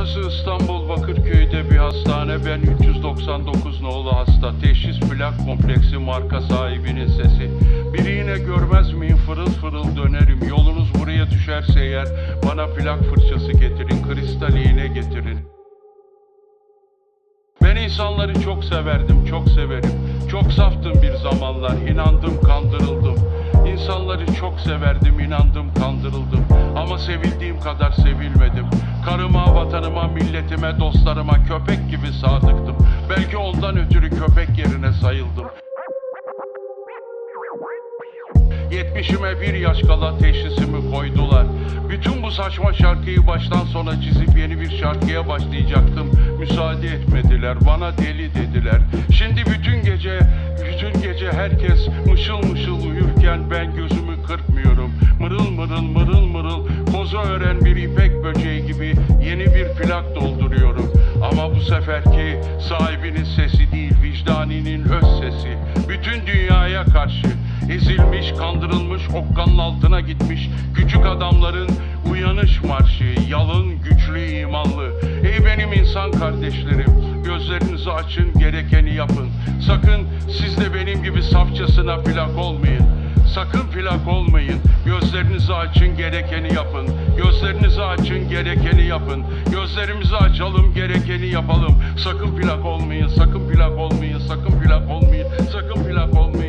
Burası İstanbul Bakırköy'de bir hastane. Ben 399 nolu hasta. Teşhis plak kompleksi, marka sahibinin sesi. Biri yine görmez miyim, fırıl fırıl dönerim. Yolunuz buraya düşerse eğer bana plak fırçası getirin, kristal iğne getirin. Ben insanları çok severdim, çok severim. Çok saftım bir zamanlar, inandım, kandırıldım. İnsanları çok severdim, inandım, kandırıldım. Ama sevildiğim kadar sevilmedim. Karıma, vatanıma, milletime, dostlarıma köpek gibi sadıktım. Belki ondan ötürü köpek yerine sayıldım. 70'ime bir yaş kala teşhisimi koydular. Bütün bu saçma şarkıyı baştan sona çizip yeni bir şarkıya başlayacaktım. Müsaade etmediler, bana deli dediler. Şimdi bütün gece herkes mışıl mışıl uyurken ben gözümü kırpmıyorum. Mırıl mırıl mırıl mırıl koza ören bir ipek böceği gibi yeni bir plak dolduruyorum. Ama bu seferki sahibinin sesi değil, vicdaninin öz sesi. Bütün dünyaya karşı ezilmiş, kandırılmış, okkanın altına gitmiş küçük adamların uyanış marşı, yalın, güçlü, imanlı. Ey benim insan kardeşlerim, gözlerinizi açın, gerekeni yapın. Sakın siz de benim gibi safçasına plak olmayın. Sakın plak olmayın. Gözlerinizi açın, gerekeni yapın. Gözlerinizi açın, gerekeni yapın. Gözlerimizi açalım, gerekeni yapalım. Sakın plak olmayın, sakın plak olmayın, sakın plak olmayın, sakın plak olmayın.